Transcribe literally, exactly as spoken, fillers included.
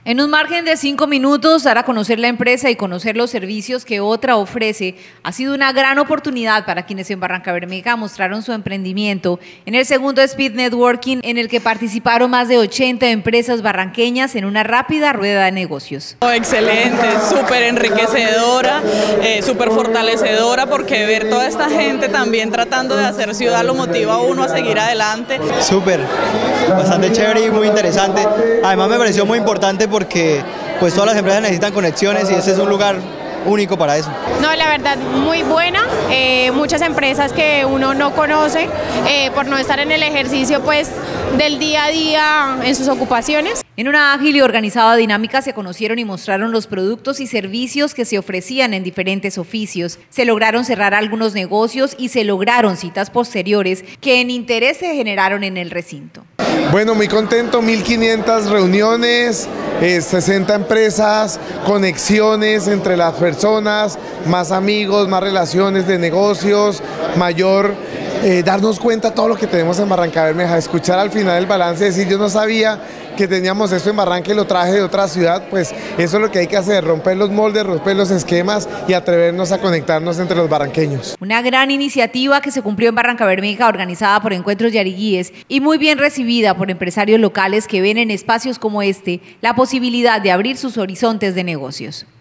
En un margen de cinco minutos, dar a conocer la empresa y conocer los servicios que otra ofrece ha sido una gran oportunidad para quienes en Barrancabermeja mostraron su emprendimiento en el segundo Speed Networking, en el que participaron más de ochenta empresas barranqueñas en una rápida rueda de negocios. Oh, excelente, súper enriquecedora, eh, súper fortalecedora, porque ver toda esta gente también tratando de hacer ciudad lo motiva a uno a seguir adelante. Súper, bastante chévere y muy interesante. Además me pareció muy importante porque pues todas las empresas necesitan conexiones y este es un lugar único para eso. No, la verdad muy buena, eh, muchas empresas que uno no conoce eh, por no estar en el ejercicio pues del día a día en sus ocupaciones. En una ágil y organizada dinámica se conocieron y mostraron los productos y servicios que se ofrecían en diferentes oficios. Se lograron cerrar algunos negocios y se lograron citas posteriores que en interés se generaron en el recinto. Bueno, muy contento, mil quinientas reuniones, eh, sesenta empresas, conexiones entre las personas, más amigos, más relaciones de negocios, mayor, eh, darnos cuenta de todo lo que tenemos en Barrancabermeja, escuchar al final el balance, decir yo no sabía que teníamos esto en Barranca y lo traje de otra ciudad, pues eso es lo que hay que hacer, romper los moldes, romper los esquemas y atrevernos a conectarnos entre los barranqueños. Una gran iniciativa que se cumplió en Barrancabermeja, organizada por Encuentros Yariguíes y muy bien recibida por empresarios locales que ven en espacios como este la posibilidad de abrir sus horizontes de negocios.